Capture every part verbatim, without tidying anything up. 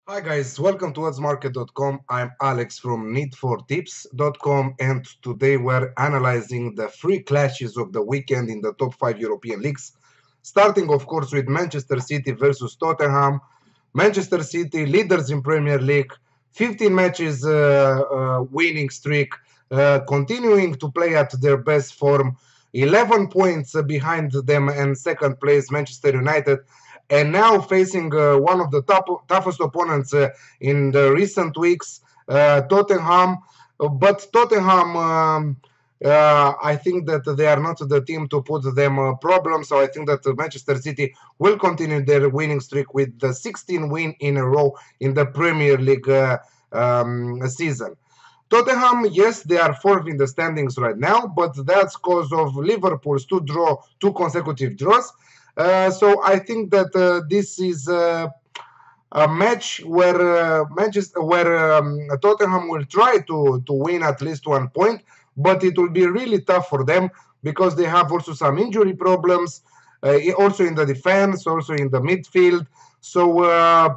Hi guys, welcome to odds market dot com. I'm Alex from need for tips dot com, and today we're analyzing the three clashes of the weekend in the top five European leagues. Starting of course with Manchester City versus Tottenham. Manchester City leaders in Premier League, fifteen matches uh, uh, winning streak, uh, continuing to play at their best form, eleven points behind them and second place Manchester United, and now facing uh, one of the top, toughest opponents uh, in the recent weeks, uh, Tottenham. But Tottenham, um, uh, I think that they are not the team to put them uh, problems. So I think that Manchester City will continue their winning streak with the sixteen win in a row in the Premier League uh, um, season. Tottenham, yes, they are fourth in the standings right now, but that's because of Liverpool's two draw, two consecutive draws. Uh, so I think that uh, this is uh, a match where uh, Manchester, where um, Tottenham will try to to win at least one point, but it will be really tough for them because they have also some injury problems, uh, also in the defense, also in the midfield. So uh,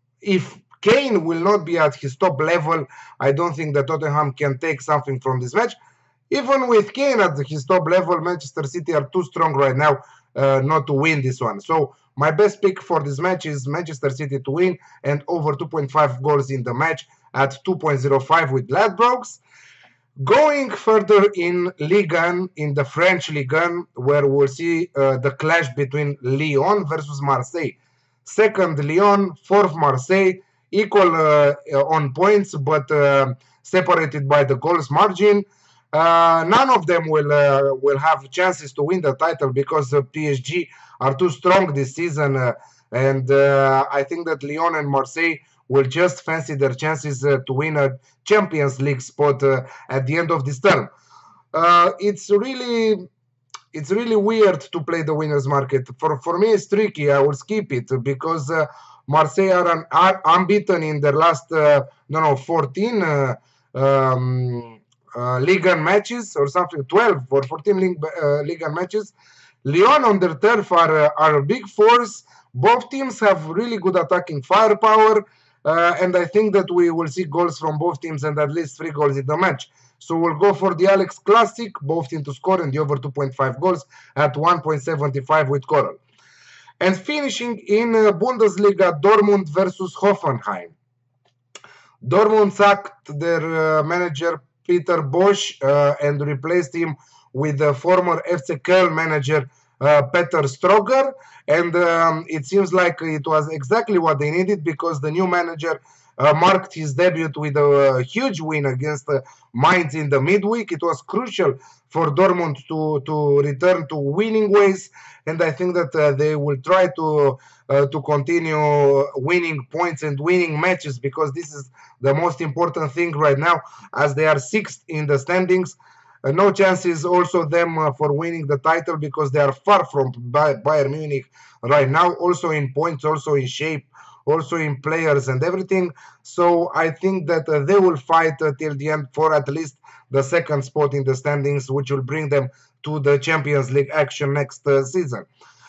if Kane will not be at his top level, I don't think that Tottenham can take something from this match. Even with Kane at his top level, Manchester City are too strong right now uh, not to win this one. So my best pick for this match is Manchester City to win and over two point five goals in the match at two point oh five with Ladbrokes. Going further in Ligue one, in the French Ligue one, where we'll see uh, the clash between Lyon versus Marseille. Second Lyon, fourth Marseille, equal uh, on points, but uh, separated by the goals margin. Uh, none of them will uh, will have chances to win the title because the P S G are too strong this season, uh, and uh, I think that Lyon and Marseille will just fancy their chances uh, to win a Champions League spot uh, at the end of this term. Uh, it's really it's really weird to play the winners market. For for me, it's tricky. I will skip it because uh, Marseille are, un, are unbeaten in their last uh, no no fourteen. Uh, um, uh, Ligue one matches or something, twelve or fourteen Ligue, uh, Ligue one matches. Lyon on their turf are, uh, are a big force. Both teams have really good attacking firepower, uh, and I think that we will see goals from both teams and at least three goals in the match. So we'll go for the Alex Classic, both teams to score and the over two point five goals at one point seven five with Coral. And finishing in uh, Bundesliga, Dortmund versus Hoffenheim. Dortmund sacked their uh, manager Peter Bosch uh, and replaced him with the former F C Köln manager uh, Peter Stroger, and um, it seems like it was exactly what they needed because the new manager uh, marked his debut with a, a huge win against uh, Mainz in the midweek. It was crucial for Dortmund to, to return to winning ways, and I think that uh, they will try to uh, to continue winning points and winning matches because this is the most important thing right now, as they are sixth in the standings. Uh, no chances also them uh, for winning the title because they are far from Bayern Munich right now, also in points, also in shape, also in players and everything. So I think that uh, they will fight uh, till the end for at least the second spot in the standings, which will bring them to the Champions League action next uh, season.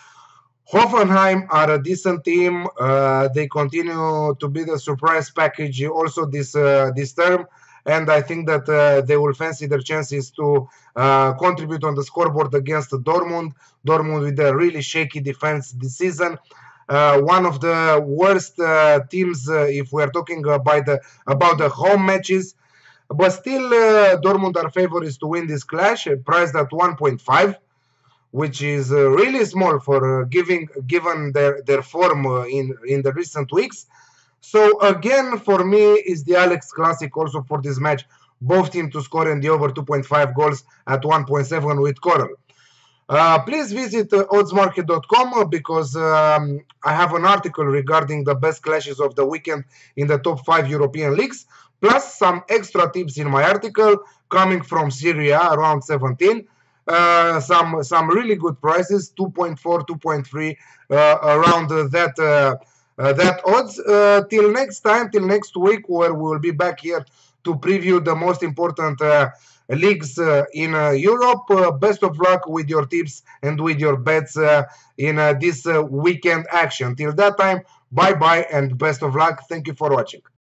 Hoffenheim are a decent team. Uh, they continue to be the surprise package also this uh, this term, and I think that uh, they will fancy their chances to uh, contribute on the scoreboard against Dortmund. Dortmund with a really shaky defense this season. Uh, one of the worst uh, teams uh, if we are talking about the about the home matches, but still uh, Dortmund are favorites to win this clash, priced at one point five. Which is uh, really small for uh, giving given their their form uh, in in the recent weeks. So again, for me, is the Alex Classic also for this match. Both teams to score in the over two point five goals at one point seven with Coral. Uh, please visit uh, odds market dot com because um, I have an article regarding the best clashes of the weekend in the top five European leagues, plus some extra tips in my article coming from Serie A around seventeen. Uh, some some really good prices, two point four, two point three, uh, around uh, that uh, uh, that odds. Uh, till next time, till next week, where we will be back here to preview the most important uh, leagues uh, in uh, Europe. Uh, best of luck with your tips and with your bets uh, in uh, this uh, weekend action. Till that time, Bye bye and best of luck. Thank you for watching.